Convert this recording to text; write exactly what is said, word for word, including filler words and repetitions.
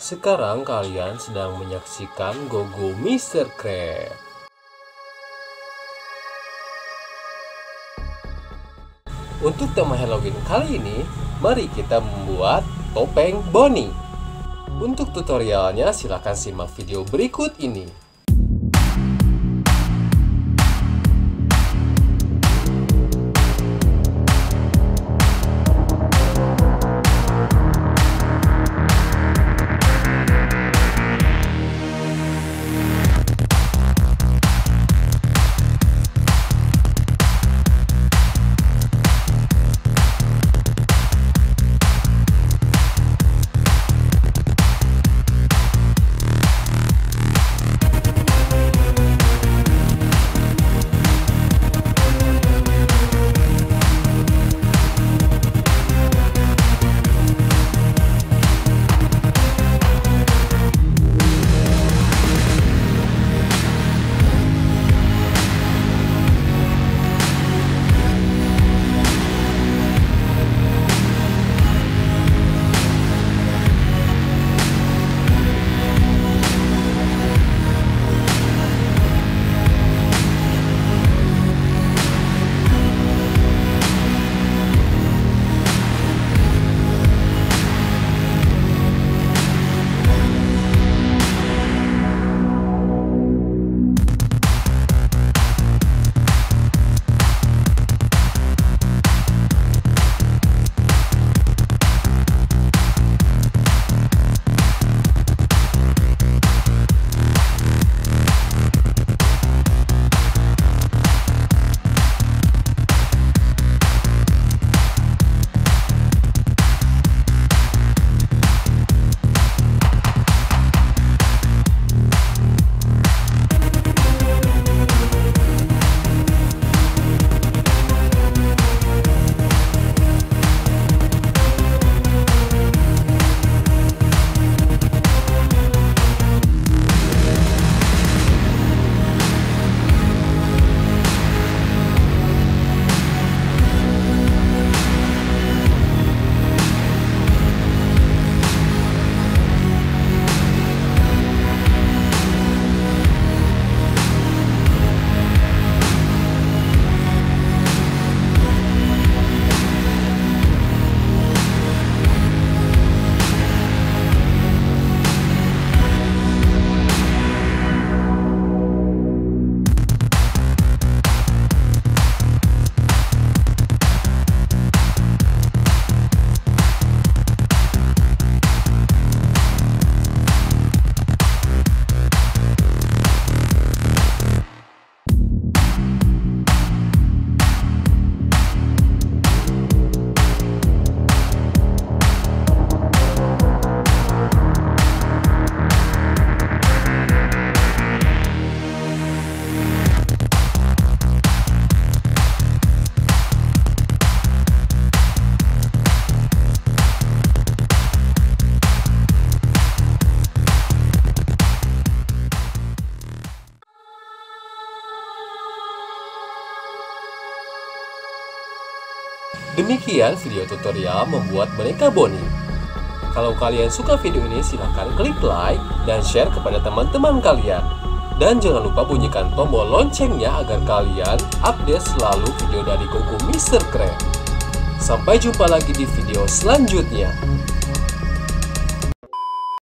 Sekarang kalian sedang menyaksikan Gogo Mister Crab. Untuk tema Halloween kali ini, mari kita membuat topeng Bonnie. Untuk tutorialnya silahkan simak video berikut ini. Demikian video tutorial membuat boneka Bonnie. Kalau kalian suka video ini silahkan klik like dan share kepada teman-teman kalian. Dan jangan lupa bunyikan tombol loncengnya agar kalian update selalu video dari Gogo Mister Crab. Sampai jumpa lagi di video selanjutnya.